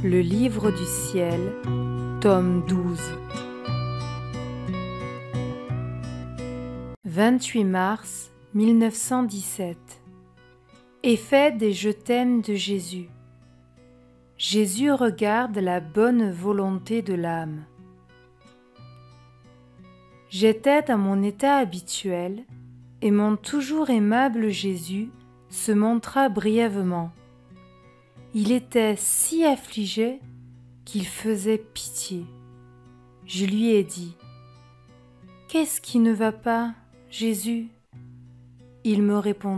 Le livre du ciel, tome 12. 28 mars 1917. Effet des je t'aime de Jésus. Jésus regarde la bonne volonté de l'âme. J'étais dans mon état habituel, et mon toujours aimable Jésus se montra brièvement. Il était si affligé qu'il faisait pitié. Je lui ai dit : « Qu'est-ce qui ne va pas, Jésus ? » Il me répondit :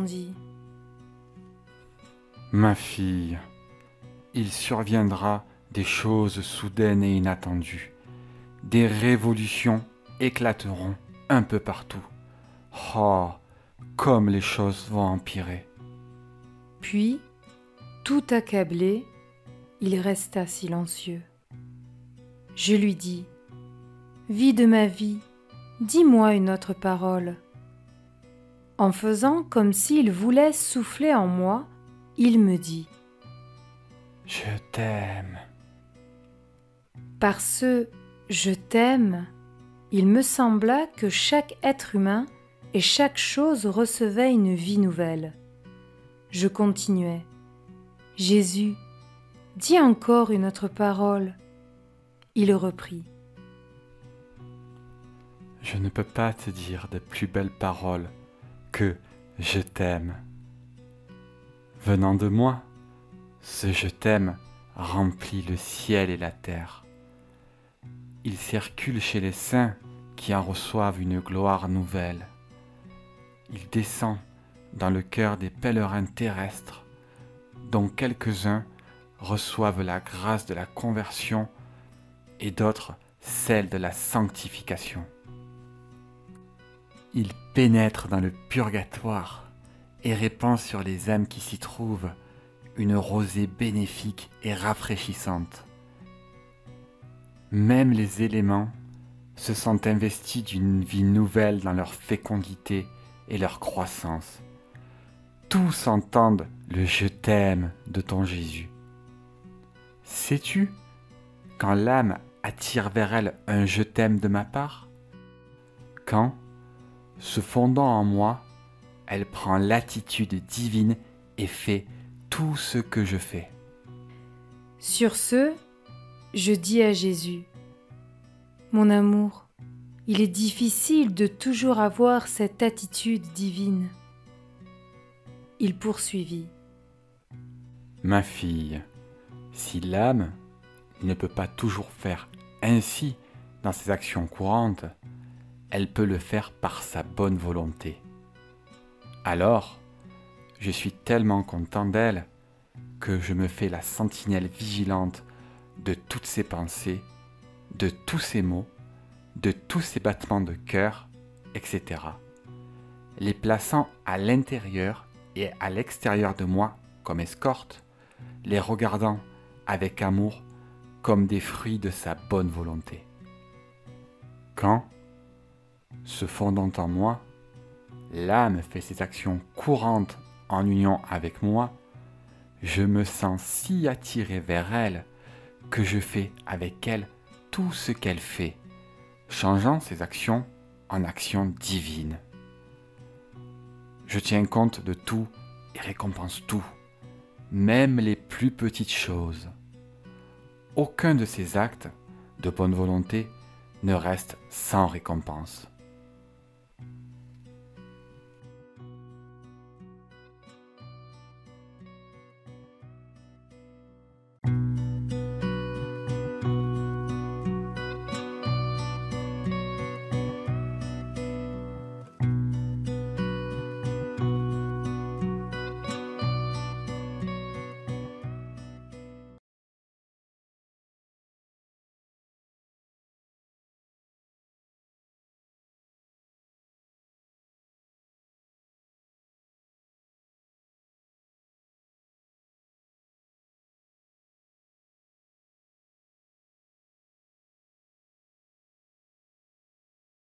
« Ma fille, il surviendra des choses soudaines et inattendues. Des révolutions éclateront un peu partout. Oh, comme les choses vont empirer. » Puis, tout accablé, il resta silencieux. Je lui dis : « Vie de ma vie, dis-moi une autre parole. » En faisant comme s'il voulait souffler en moi, il me dit : « Je t'aime. » Par ce « je t'aime », il me sembla que chaque être humain et chaque chose recevait une vie nouvelle. Je continuai : « Jésus, dis encore une autre parole. » Il reprit : « Je ne peux pas te dire de plus belles paroles que « je t'aime ». Venant de moi, ce « je t'aime » remplit le ciel et la terre. Il circule chez les saints qui en reçoivent une gloire nouvelle. Il descend dans le cœur des pèlerins terrestres, dont quelques-uns reçoivent la grâce de la conversion et d'autres celle de la sanctification. Il pénètre dans le purgatoire et répand sur les âmes qui s'y trouvent une rosée bénéfique et rafraîchissante. Même les éléments se sont investis d'une vie nouvelle dans leur fécondité et leur croissance. Tous entendent le « je t'aime » de ton Jésus. Sais-tu quand l'âme attire vers elle un « je t'aime » de ma part? Quand, se fondant en moi, elle prend l'attitude divine et fait tout ce que je fais. Sur ce, je dis à Jésus : « Mon amour, il est difficile de toujours avoir cette attitude divine. » Il poursuivit : « Ma fille, si l'âme ne peut pas toujours faire ainsi dans ses actions courantes, elle peut le faire par sa bonne volonté. Alors, je suis tellement content d'elle que je me fais la sentinelle vigilante de toutes ses pensées, de tous ses mots, de tous ses battements de cœur, etc., les plaçant à l'intérieur et à l'extérieur de moi comme escorte, les regardant avec amour comme des fruits de sa bonne volonté. Quand, se fondant en moi, l'âme fait ses actions courantes en union avec moi, je me sens si attiré vers elle que je fais avec elle tout ce qu'elle fait, changeant ses actions en actions divines. Je tiens compte de tout et récompense tout, même les plus petites choses. Aucun de ces actes de bonne volonté ne reste sans récompense.